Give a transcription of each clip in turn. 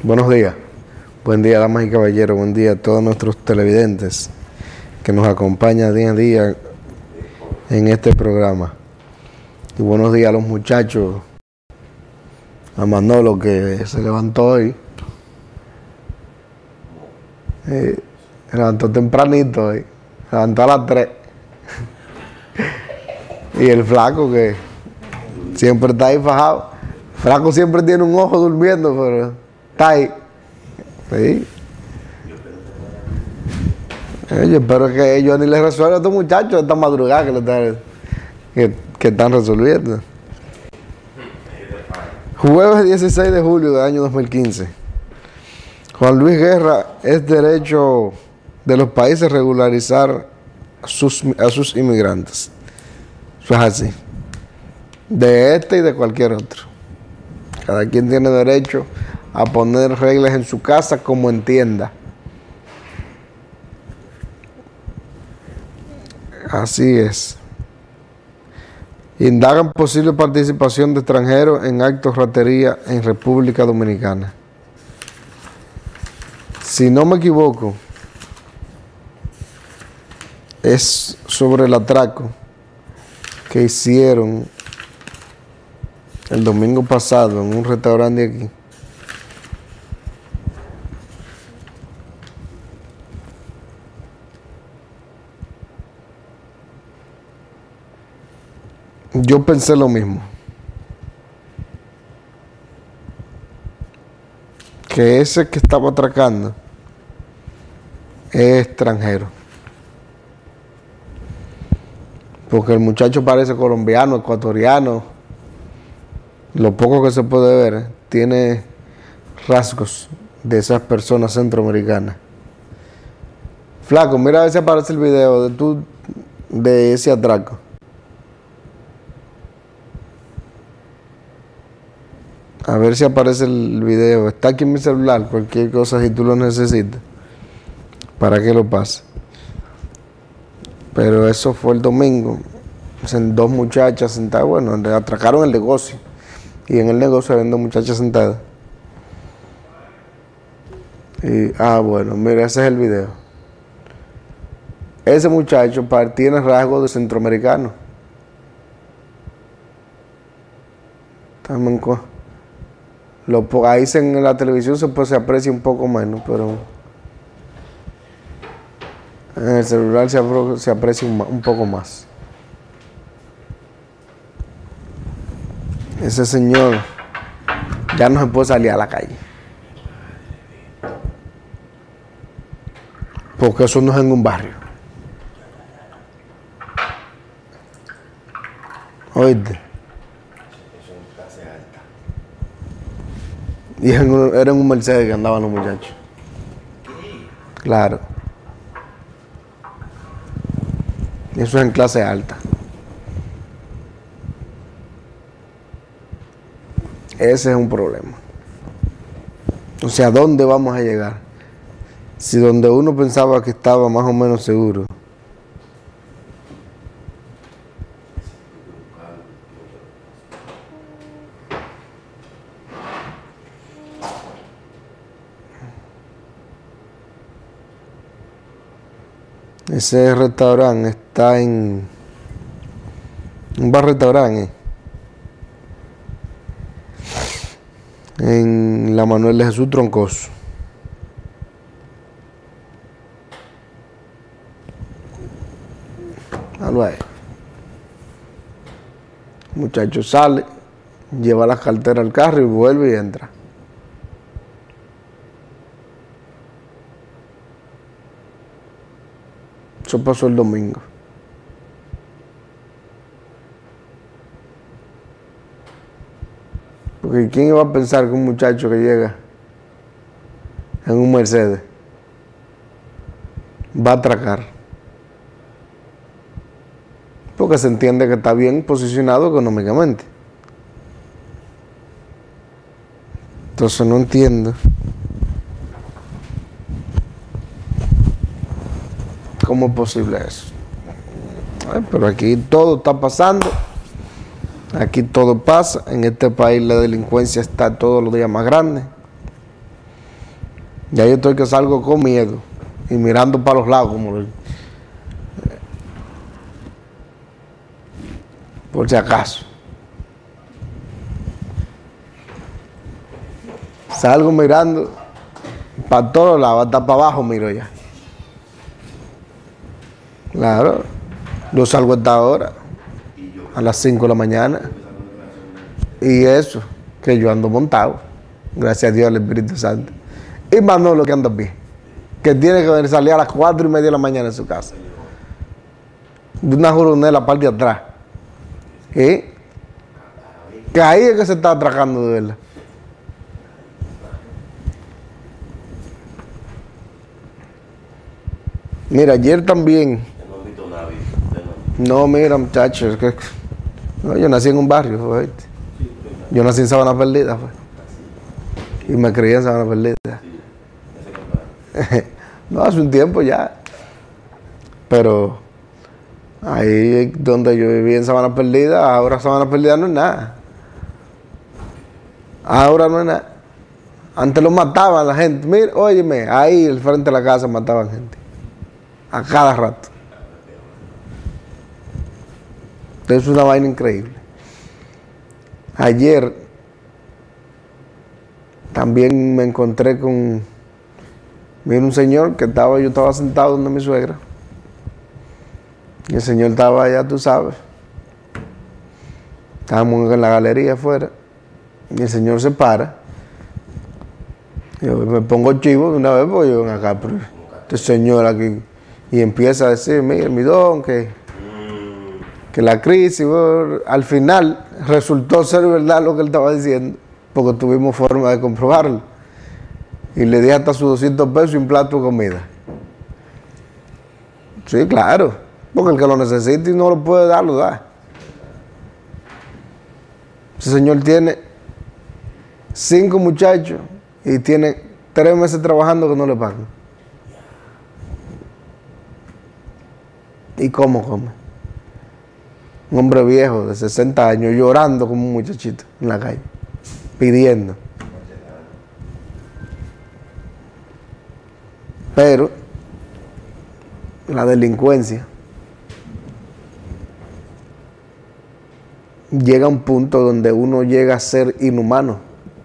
Buenos días. Buen día, damas y caballeros. Buen día a todos nuestros televidentes que nos acompañan día a día en este programa. Y buenos días a los muchachos, a Manolo que se levantó hoy. Se levantó tempranito hoy. Se levantó a las 3. Y el flaco que siempre está ahí fajado. El flaco siempre tiene un ojo durmiendo, pero está ahí. Sí. Yo espero que ellos ni les resuelvan a estos muchachos esta madrugada que están resolviendo. Jueves 16 de julio del año 2015. Juan Luis Guerra: es derecho de los países regularizar a sus inmigrantes. Eso es así. De este y de cualquier otro. Cada quien tiene derecho a poner reglas en su casa como entienda. Así es. Indagan posible participación de extranjeros en actos de ratería en República Dominicana. Si no me equivoco, es sobre el atraco que hicieron el domingo pasado en un restaurante de aquí. Yo pensé lo mismo, que ese que estaba atracando es extranjero, porque el muchacho parece colombiano, ecuatoriano, lo poco que se puede ver, tiene rasgos de esas personas centroamericanas. Flaco, mira a ver si aparece el video de ese atraco. A ver si aparece el video. Está aquí en mi celular, cualquier cosa si tú lo necesitas, para que lo pase. Pero eso fue el domingo. Dos muchachas sentadas. Bueno, le atracaron el negocio. Y en el negocio había dos muchachas sentadas. Y, bueno, mira, ese es el video. Ese muchacho tiene rasgos de centroamericano. Ahí en la televisión se aprecia un poco menos, pero en el celular se aprecia un poco más. Ese señor ya no se puede salir a la calle, porque eso no es en un barrio. Oíste. Y era en un Mercedes que andaban los muchachos. Claro. Eso es en clase alta. Ese es un problema. O sea, ¿dónde vamos a llegar? Si donde uno pensaba que estaba más o menos seguro, ese restaurante está en un bar-restaurante en la Manuel de Jesús Troncoso. Algo ahí. El muchacho sale, lleva la cartera al carro y vuelve y entra. Eso pasó el domingo. Porque ¿quién iba a pensar que un muchacho que llega en un Mercedes va a atracar? Porque se entiende que está bien posicionado económicamente. Entonces no entiendo cómo es posible eso. Pero aquí todo está pasando. Aquí todo pasa. En este país la delincuencia está todos los días más grande. Ya yo estoy que salgo con miedo y mirando para los lados, por si acaso. Salgo mirando para todos lados, hasta para abajo miro ya. Claro, yo salgo a esta hora, a las 5 de la mañana. Y eso, que yo ando montado, gracias a Dios al Espíritu Santo. Y Manolo que anda bien, que tiene que salir a las 4:30 de la mañana de su casa. De una juronela la parte de atrás. ¿Eh? Que ahí es que se está atracando de verdad. Mira, ayer también. No, mira, muchachos, que no, yo nací en un barrio, fue. Yo nací en Sabana Perdida, fue. Y me crié en Sabana Perdida. No, hace un tiempo ya. Pero ahí donde yo viví en Sabana Perdida, ahora Sabana Perdida no es nada. Ahora no es nada. Antes lo mataban la gente. Mira, óyeme, ahí al frente de la casa mataban gente. A cada rato. Es una vaina increíble. Ayer también me encontré con, mira, un señor que yo estaba sentado donde mi suegra. Y el señor estaba allá, tú sabes. Estábamos en la galería afuera. Y el señor se para. Yo me pongo chivo de una vez, porque yo ven acá, pero este señor aquí. Y empieza a decir, mira, mi don, que la crisis, bueno, al final resultó ser verdad lo que él estaba diciendo, porque tuvimos forma de comprobarlo. Y le di hasta sus 200 pesos y un plato de comida. Sí, claro, porque el que lo necesita y no lo puede dar, lo da. Ese señor tiene 5 muchachos y tiene 3 meses trabajando que no le pagan. ¿Y cómo come? Un hombre viejo de 60 años llorando como un muchachito en la calle, pidiendo. Pero la delincuencia llega a un punto donde uno llega a ser inhumano.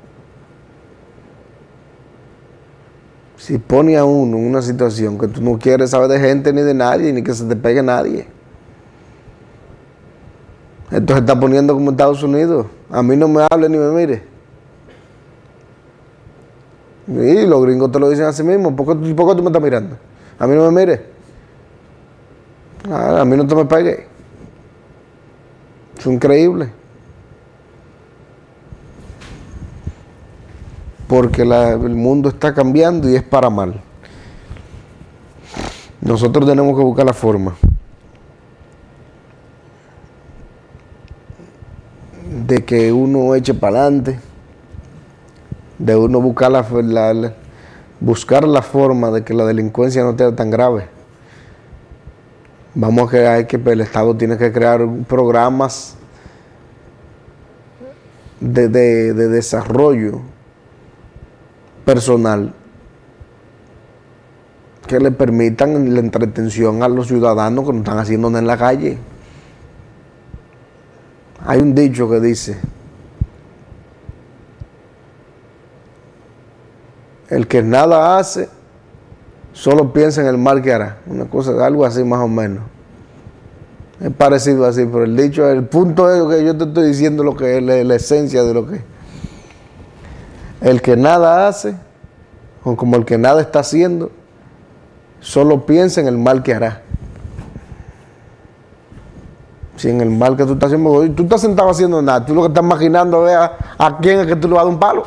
Si pone a uno en una situación que tú no quieres saber de gente ni de nadie, ni que se te pegue nadie. Esto se está poniendo como Estados Unidos. A mí no me hable ni me mire. Y los gringos te lo dicen a sí mismos. ¿Por qué tú me estás mirando? A mí no me mire. A mí no te me pegue. Es increíble. Porque el mundo está cambiando y es para mal. Nosotros tenemos que buscar la forma de que uno eche para adelante, de uno buscar buscar la forma de que la delincuencia no sea tan grave. Vamos a crear que el Estado tiene que crear programas de desarrollo personal que le permitan la entretención a los ciudadanos que no están haciendo nada en la calle. Hay un dicho que dice: el que nada hace solo piensa en el mal que hará. Una cosa, algo así más o menos. Es parecido así, pero el dicho, el punto es lo que yo te estoy diciendo, lo que es la esencia de lo que es. El que nada hace, o como el que nada está haciendo, solo piensa en el mal que hará. Si en el mal que tú estás haciendo, tú estás sentado haciendo nada, tú lo que estás imaginando es a quién es que tú le vas a dar un palo.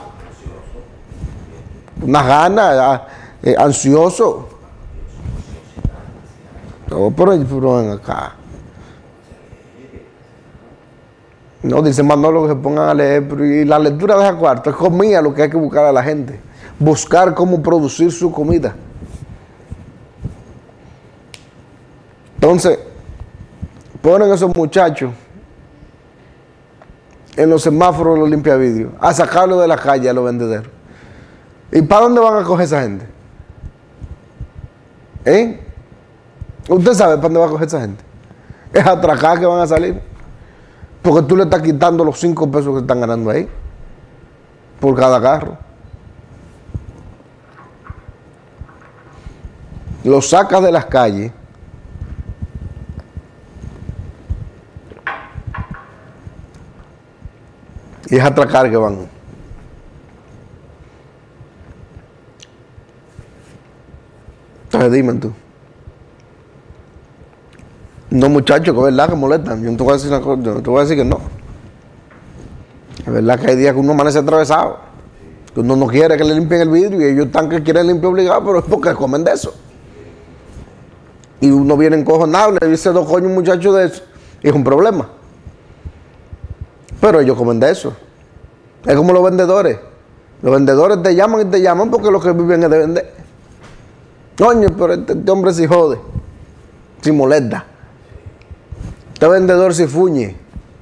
Unas ganas, ansioso. Todo por ahí, pero ven acá. No, dice Manolo que se pongan a leer, pero y la lectura de ese cuarto es comida lo que hay que buscar a la gente. Buscar cómo producir su comida. Entonces, ponen a esos muchachos en los semáforos, los limpiavidrios, a sacarlos de la calle a los vendederos. ¿Y para dónde van a coger esa gente? ¿Eh? ¿Usted sabe para dónde va a coger esa gente? Es atracar que van a salir. Porque tú le estás quitando los 5 pesos que están ganando ahí. Por cada carro. Los sacas de las calles. Y es atracar que van. Entonces dime tú. No, muchachos, que es verdad que molestan. Yo no te voy a decir una cosa, yo no te voy a decir que no. Es verdad que hay días que uno amanece atravesado. Que uno no quiere que le limpien el vidrio y ellos están que quieren limpiar obligado, pero es porque comen de eso. Y uno viene encojonado, le dice 2 coños un muchacho de eso. Y es un problema. Pero ellos comen de eso. Es como los vendedores. Los vendedores te llaman y te llaman porque lo que viven es de vender. Coño, pero este hombre sí jode. Sí molesta. Este vendedor sí fuñe.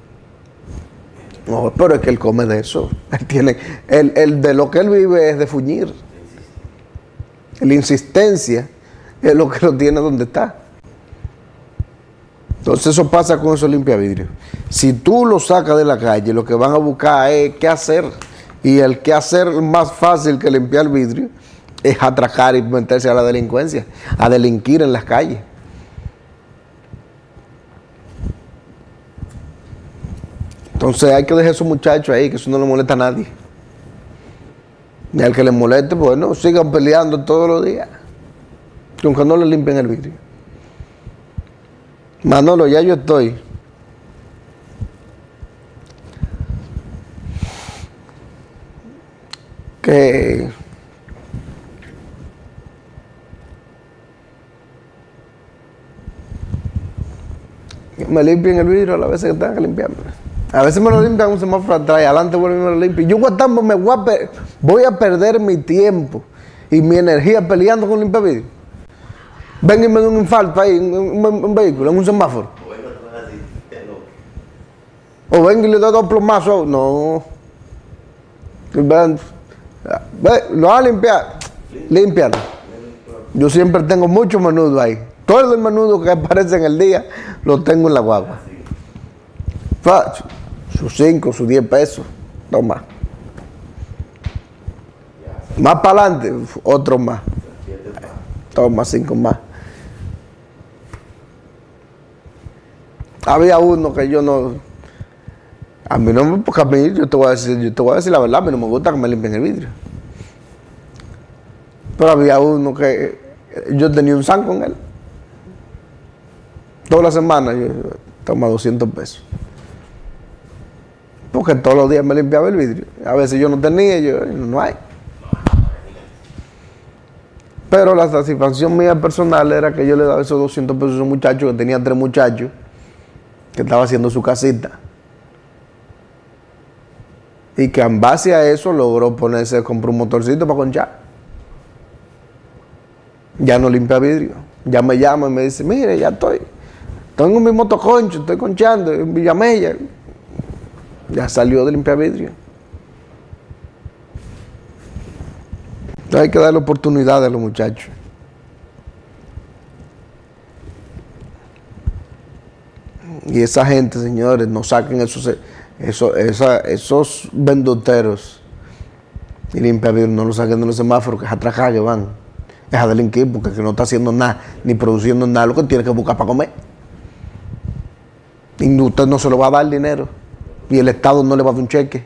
No, pero es que él come de eso. Él tiene, de lo que él vive es de fuñir. La insistencia es lo que lo tiene donde está. Entonces eso pasa con esos limpiavidrios. Si tú lo sacas de la calle, lo que van a buscar es qué hacer. Y el qué hacer más fácil que limpiar vidrio es atracar y meterse a la delincuencia, a delinquir en las calles. Entonces hay que dejar a esos muchachos ahí, que eso no le molesta a nadie. Y al que le moleste, bueno, sigan peleando todos los días. Aunque no le limpien el vidrio. Manolo, ya yo estoy. Que me limpien el vidrio a las veces que tengan que limpiarme. A veces me lo limpian un semáforo atrás y adelante vuelven y me lo limpian. Yo voy a perder mi tiempo y mi energía peleando con limpiavidrio. Ven y me da un infarto ahí en un vehículo, en un semáforo. O ven y le doy 2 plomazos. No. Lo van a limpiar. Límpialo. Yo siempre tengo mucho menudo ahí. Todo el menudo que aparece en el día lo tengo en la guagua. Sus 5, sus 10 pesos. Toma. Más para adelante, otro más. Toma 5 más. Había uno que yo no. A mí no me. Porque a mí, yo te voy a decir la verdad, a mí no me gusta que me limpien el vidrio. Pero había uno que yo tenía un san con él. Toda la semana yo toma 200 pesos. Porque todos los días me limpiaba el vidrio. A veces yo no tenía, no hay. Pero la satisfacción mía personal era que yo le daba esos 200 pesos a esos muchachos, que tenía 3 muchachos, que estaba haciendo su casita. Y que en base a eso logró compró un motorcito para conchar. Ya no limpia vidrio. Ya me llama y me dice, mire, ya estoy. Tengo mi motoconcho, estoy conchando en Villamella. Ya salió de limpiar vidrio. Entonces hay que darle oportunidad a los muchachos. Y esa gente, señores, no saquen esos vendoteros y limpiavidrios, no lo saquen de los semáforos, que es a atracar que van. Es a delinquir porque no está haciendo nada, ni produciendo nada, lo que tiene que buscar para comer. Y usted no se lo va a dar el dinero. Y el Estado no le va a dar un cheque.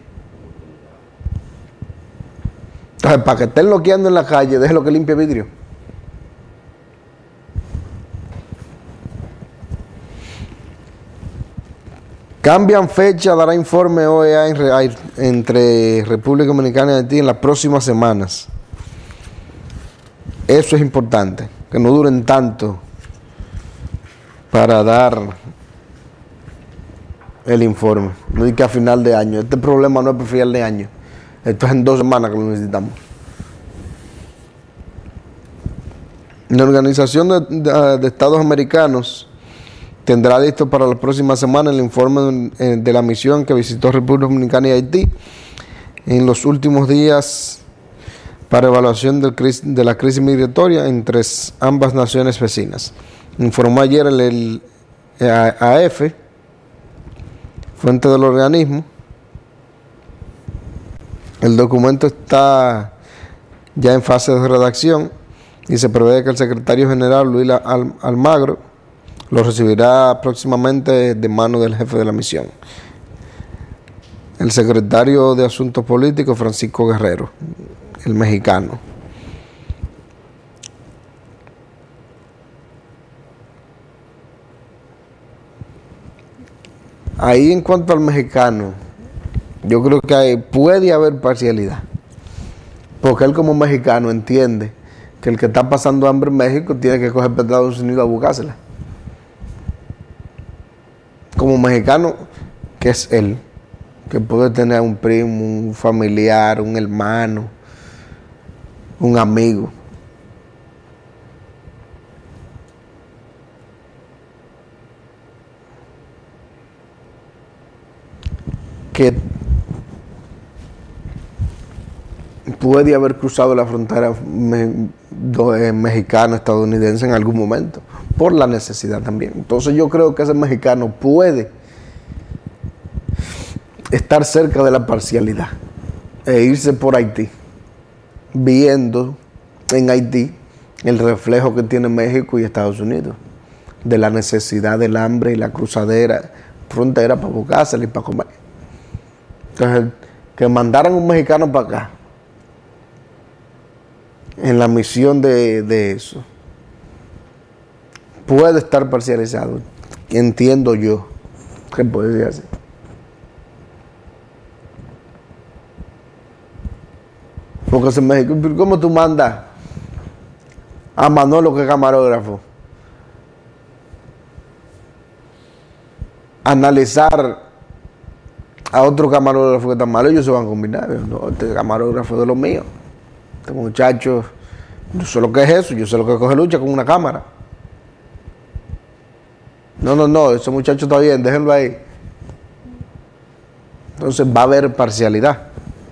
Entonces, para que estén loqueando en la calle, déjelo que limpie vidrio. Cambian fecha, dará informe OEA entre República Dominicana y Haití en las próximas semanas. Eso es importante, que no duren tanto para dar el informe. No es que a final de año. Este problema no es para final de año. Esto es en 2 semanas que lo necesitamos. La Organización de Estados Americanos tendrá listo para la próxima semana el informe de la misión que visitó República Dominicana y Haití en los últimos días para evaluación de la crisis migratoria entre ambas naciones vecinas. Informó ayer el AF, fuente del organismo. El documento está ya en fase de redacción y se prevé que el secretario general Luis Almagro lo recibirá próximamente de mano del jefe de la misión, el secretario de Asuntos Políticos Francisco Guerrero, el mexicano. Ahí, en cuanto al mexicano, yo creo que puede haber parcialidad, porque él como mexicano entiende que el que está pasando hambre en México tiene que coger para Estados Unidos a buscársela. Como mexicano, que es él, que puede tener un primo, un familiar, un hermano, un amigo. Que puede haber cruzado la frontera mexicano-estadounidense en algún momento, por la necesidad también. Entonces yo creo que ese mexicano puede estar cerca de la parcialidad e irse por Haití, viendo en Haití el reflejo que tiene México y Estados Unidos, de la necesidad del hambre y la cruzadera frontera para buscársela y para comer. Entonces, que mandaran un mexicano para acá en la misión de eso puede estar parcializado, entiendo yo que puede ser así. Porque en México, ¿cómo tú mandas a Manolo, que es camarógrafo, a analizar a otro camarógrafo que está malo? Ellos se van a combinar. No, este camarógrafo es de los míos. Este muchacho, yo sé lo que es eso, yo sé lo que coge lucha con una cámara. No, ese muchacho está bien, déjenlo ahí. Entonces va a haber parcialidad.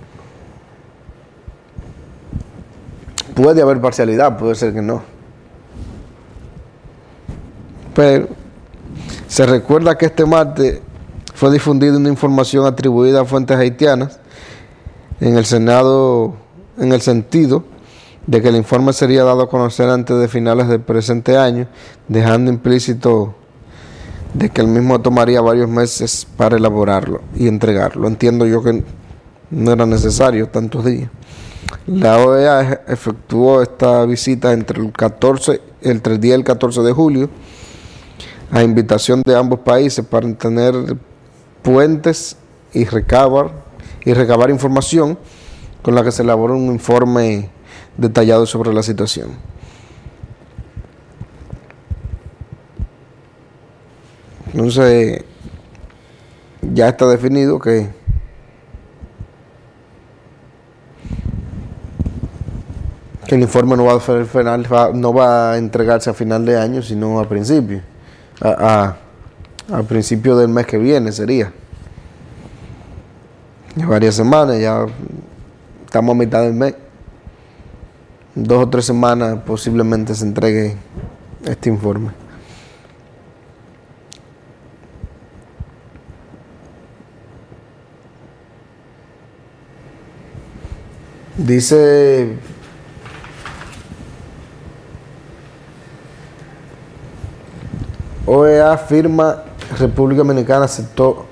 Puede haber parcialidad, puede ser que no. Pero se recuerda que este martes fue difundida una información atribuida a fuentes haitianas en el Senado, en el sentido de que el informe sería dado a conocer antes de finales del presente año, dejando implícito de que el mismo tomaría varios meses para elaborarlo y entregarlo. Entiendo yo que no era necesario tantos días. La OEA efectuó esta visita entre el 3 día y el 14 de julio a invitación de ambos países para tener puentes y recabar información con la que se elaboró un informe detallado sobre la situación. Entonces ya está definido que el informe no va a entregarse a final de año, sino a principio, a principio del mes que viene sería. Ya varias semanas, ya estamos a mitad del mes. 2 o 3 semanas posiblemente se entregue este informe. Dice OEA firma, República Dominicana aceptó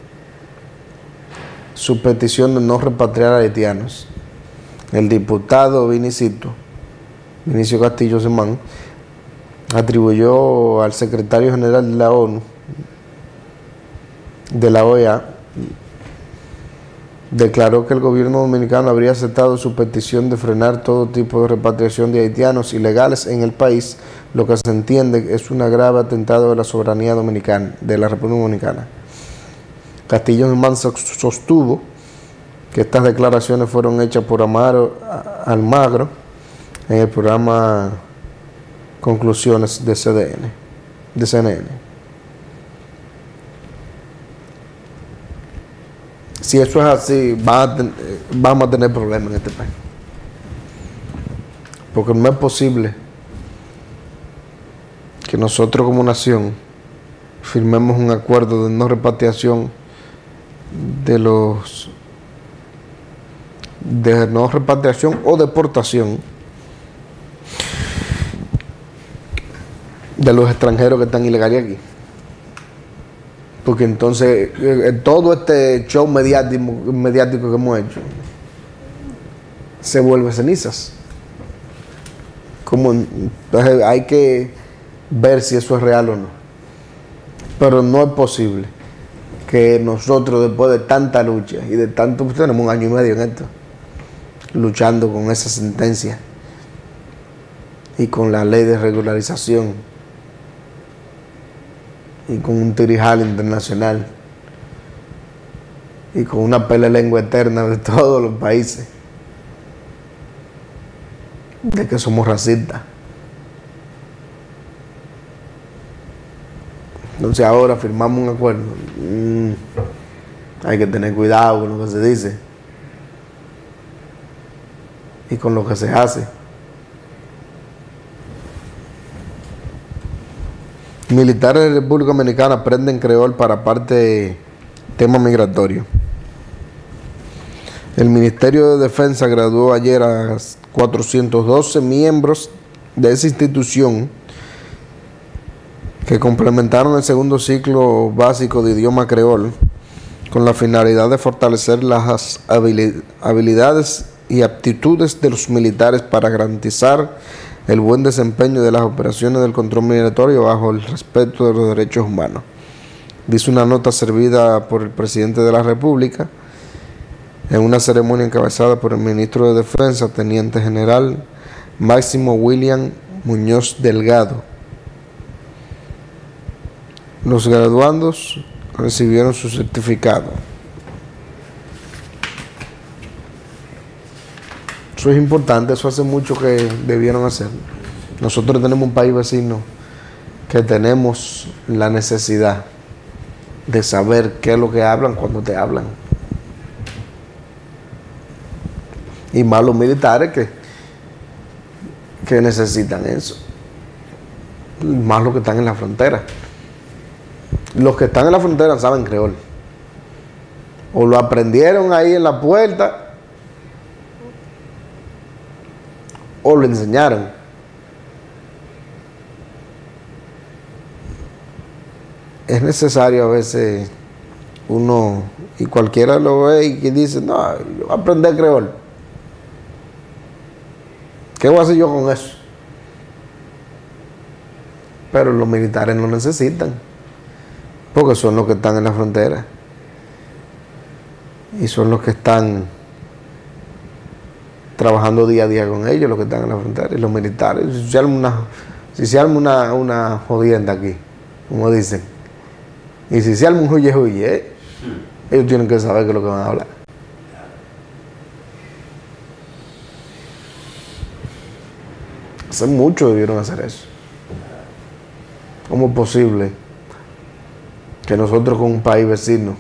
su petición de no repatriar a haitianos. El diputado Vinicio Castillo Semán atribuyó al secretario general de la ONU, de la OEA, declaró que el gobierno dominicano habría aceptado su petición de frenar todo tipo de repatriación de haitianos ilegales en el país, lo que se entiende es un grave atentado de la soberanía dominicana, de la República Dominicana. Castillo Semán sostuvo que estas declaraciones fueron hechas por Almagro en el programa Conclusiones de CNN. Si eso es así, vamos a tener problemas en este país. porque no es posible que nosotros como nación firmemos un acuerdo de no repatriación o deportación de los extranjeros que están ilegales aquí. Porque entonces todo este show mediático que hemos hecho se vuelve cenizas. Entonces hay que ver si eso es real o no. Pero no es posible que nosotros, después de tanta lucha y de tanto, pues tenemos 1 año y medio en esto, luchando con esa sentencia y con la ley de regularización y con un tirijal internacional y con una pelea de lengua eterna de todos los países de que somos racistas. Entonces ahora firmamos un acuerdo. Hay que tener cuidado con lo que se dice y con lo que se hace. Militares de República Dominicana aprenden creol para tema migratorio. El Ministerio de Defensa graduó ayer a 412 miembros de esa institución que complementaron el segundo ciclo básico de idioma creol con la finalidad de fortalecer las habilidades y aptitudes de los militares para garantizar el buen desempeño de las operaciones del control migratorio bajo el respeto de los derechos humanos. Dice una nota servida por el presidente de la República en una ceremonia encabezada por el ministro de Defensa, Teniente General Máximo William Muñoz Delgado. Los graduandos recibieron su certificado. Eso es importante, eso hace mucho que debieron hacerlo. Nosotros tenemos un país vecino que tenemos la necesidad de saber qué es lo que hablan cuando te hablan. Y más los militares que necesitan eso. Más los que están en la frontera. Los que están en la frontera saben creol. O lo aprendieron ahí en la puerta, o lo enseñaron. Es necesario a veces uno, y cualquiera lo ve y que dice, no, yo voy a aprender creol. ¿Qué voy a hacer yo con eso? Pero los militares no necesitan, porque son los que están en la frontera y son los que están trabajando día a día con ellos, los que están en la frontera. Y los militares, si se arma una jodienda aquí, como dicen, y si se arma un huye, ellos tienen que saber qué es lo que van a hablar. Hace mucho debieron hacer eso. ¿Cómo es posible que nosotros con un país vecino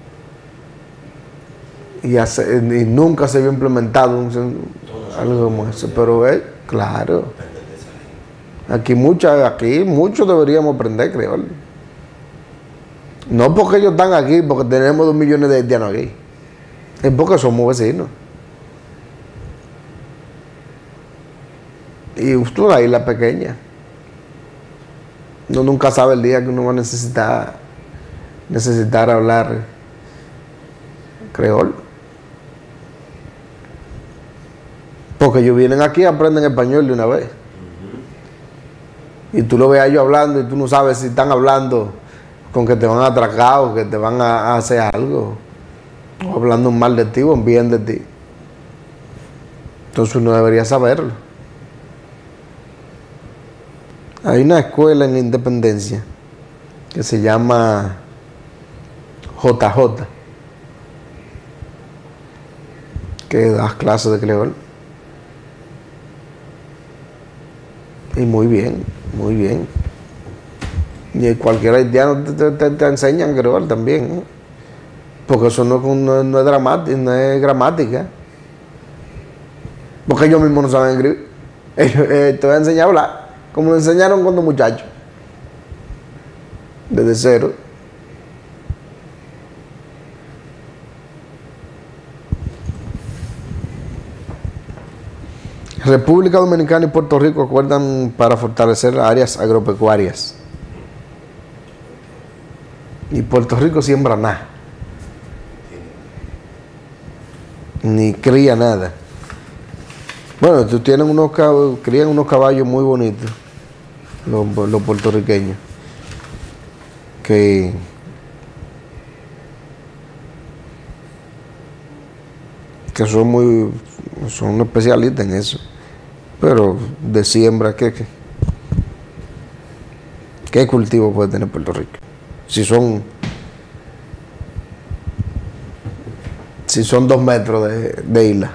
y nunca se había implementado algo como eso? Pero claro, aquí muchos deberíamos aprender creol. No porque ellos están aquí, porque tenemos 2 millones de haitianos aquí, es porque somos vecinos. Y usted es una isla pequeña. Uno nunca sabe el día que uno va a necesitar hablar creol. Porque ellos vienen aquí y aprenden español de una vez. Y tú lo ves a ellos hablando y tú no sabes si están hablando con que te van a atracar o que te van a hacer algo. O hablando mal de ti o bien de ti. Entonces uno debería saberlo. Hay una escuela en la Independencia que se llama JJ, que da clases de creol. Y muy bien, muy bien. Y cualquier haitiano te enseñan creol también, ¿no? Porque eso no es gramática. Porque ellos mismos no saben escribir. Te voy a enseñar a hablar, como lo enseñaron cuando muchachos, desde cero. República Dominicana y Puerto Rico acuerdan para fortalecer áreas agropecuarias. Y Puerto Rico siembra nada. Ni cría nada. Bueno, tú tienes crían unos caballos muy bonitos, los puertorriqueños, que son especialistas en eso. Pero de siembra, ¿qué cultivo puede tener Puerto Rico? Si son 2 metros de isla.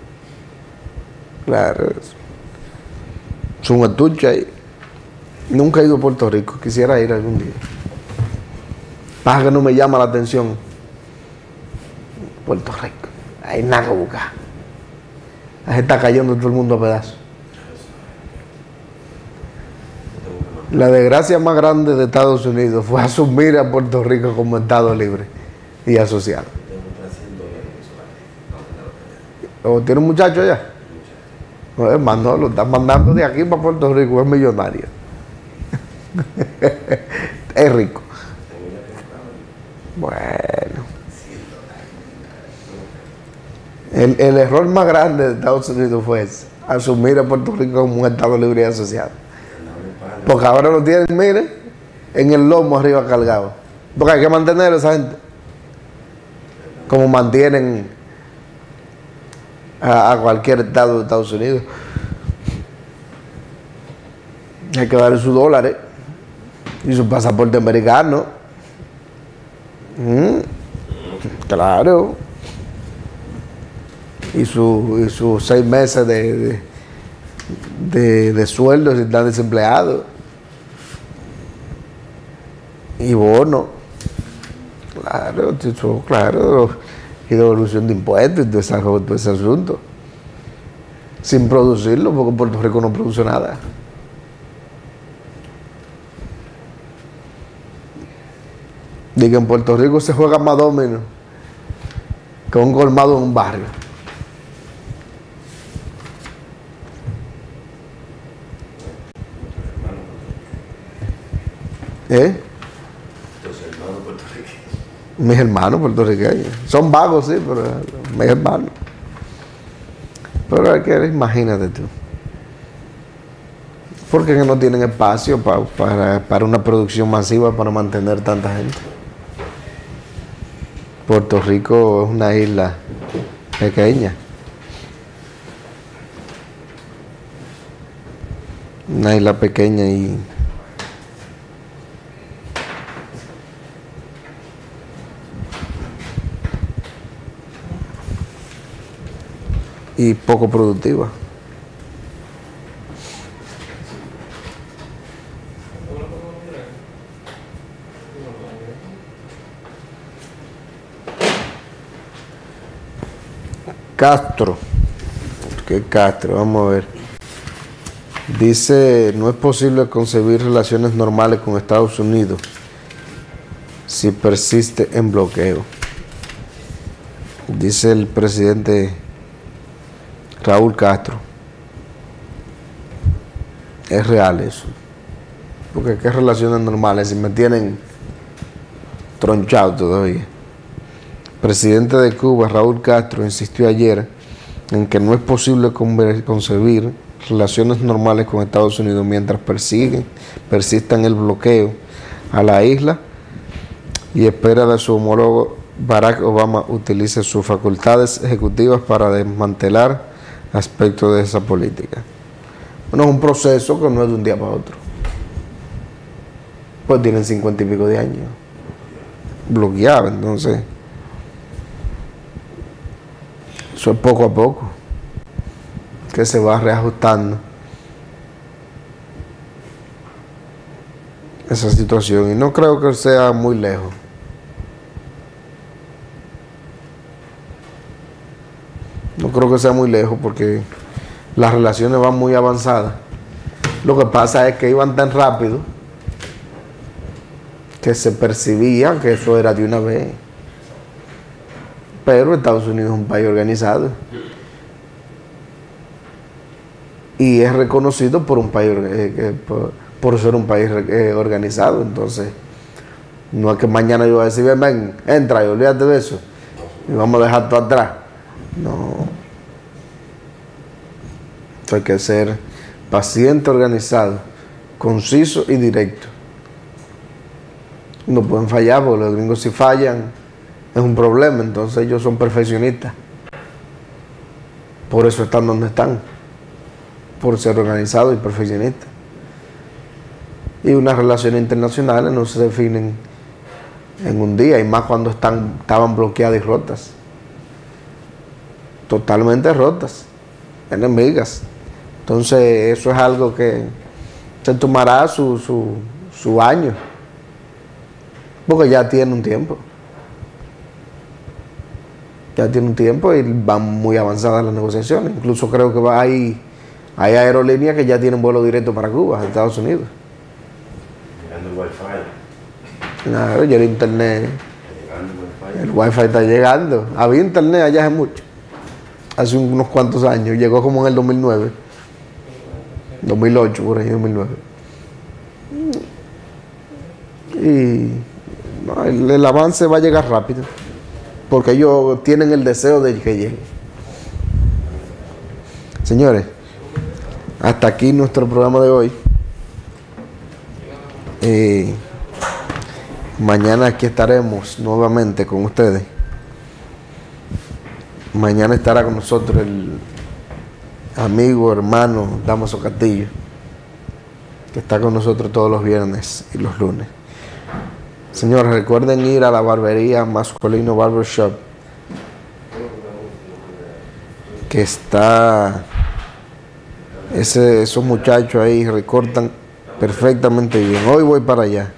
Claro. Es un estuche ahí. Nunca he ido a Puerto Rico. Quisiera ir algún día. Pasa que no me llama la atención Puerto Rico. Hay nada que buscar. Ahí está cayendo todo el mundo a pedazos. La desgracia más grande de Estados Unidos fue asumir a Puerto Rico como Estado libre y asociado. ¿O tiene un muchacho allá? No, hermano, lo están mandando de aquí para Puerto Rico, es millonario. Es rico. Bueno. El error más grande de Estados Unidos fue ese, asumir a Puerto Rico como un Estado libre y asociado. Porque ahora lo tienen, mire, en el lomo arriba cargado. Porque hay que mantener a esa gente. Como mantienen a cualquier estado de Estados Unidos. Hay que darle sus dólares y su pasaporte americano. Claro. Y sus 6 meses de sueldo si están desempleados. Y bono. Claro. Y devolución de impuestos y todo ese asunto. Sin producirlo, porque Puerto Rico no produce nada. Digo, en Puerto Rico se juega más domino que un colmado en un barrio. Mis hermanos puertorriqueños. Son vagos, sí, pero mis hermanos. Pero es que imagínate tú. Porque no tienen espacio para una producción masiva para mantener tanta gente. Puerto Rico es una isla pequeña. Una isla pequeña y poco productiva. Castro. ¿Qué Castro? Vamos a ver. Dice, no es posible concebir relaciones normales con Estados Unidos si persiste en bloqueo. Dice el presidente Raúl Castro. Es real eso. Porque qué relaciones normales si me tienen tronchado todavía. El presidente de Cuba, Raúl Castro, insistió ayer en que no es posible concebir relaciones normales con Estados Unidos mientras persistan el bloqueo a la isla y espera de su homólogo Barack Obama utilice sus facultades ejecutivas para desmantelar aspectos de esa política. Bueno, es un proceso que no es de un día para otro. Pues tienen 50 y pico de años bloqueado, entonces eso es poco a poco que se va reajustando esa situación y no creo que sea muy lejos. No creo que sea muy lejos porque las relaciones van muy avanzadas. Lo que pasa es que iban tan rápido que se percibía que eso era de una vez. Pero Estados Unidos es un país organizado y es reconocido por un país por ser un país organizado. Entonces no es que mañana yo voy a decir ven, entra y olvídate de eso y vamos a dejar todo atrás. No, esto hay que ser paciente, organizado, conciso y directo. No pueden fallar, porque los gringos si fallan es un problema. Entonces ellos son perfeccionistas, por eso están donde están, por ser organizados y perfeccionistas. Y unas relaciones internacionales no se definen en un día, y más cuando estaban bloqueadas y rotas, totalmente rotas, enemigas. Entonces eso es algo que se tomará su año, porque ya tiene un tiempo. Ya tiene un tiempo y van muy avanzadas las negociaciones. Incluso creo que hay aerolíneas que ya tienen vuelo directo para Cuba, Estados Unidos. Llegando el wifi. Claro, ya el internet, el wifi está llegando. Había internet allá hace mucho, hace unos cuantos años. Llegó como en el 2009, 2008, por ahí, 2009. Y no, el avance va a llegar rápido, porque ellos tienen el deseo de que llegue. Señores, hasta aquí nuestro programa de hoy. Mañana aquí estaremos nuevamente con ustedes. Mañana estará con nosotros el amigo, hermano Damaso Castillo, que está con nosotros todos los viernes y los lunes. Señores, recuerden ir a la barbería Masculino Barbershop, que está esos muchachos ahí recortan perfectamente bien. Hoy voy para allá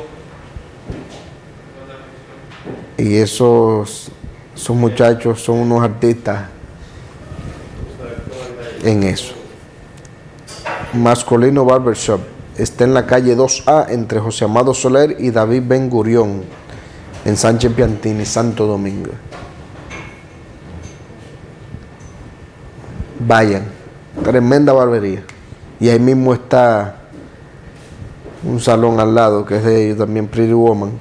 y esos muchachos son unos artistas en eso. Masculino Barbershop está en la calle 2A entre José Amado Soler y David Ben Gurión, en Sánchez Piantini, Santo Domingo. Vayan, tremenda barbería. Y ahí mismo está un salón al lado que es de ellos también, Pretty Woman,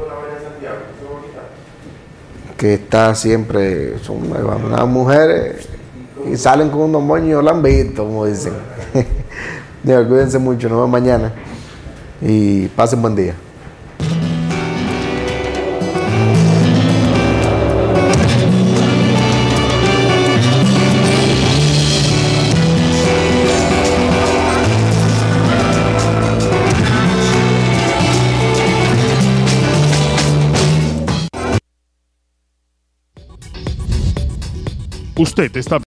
que está siempre, son unas mujeres y salen con unos moños lambitos, como dicen. Cuídense mucho, nos vemos mañana y pasen buen día. Usted está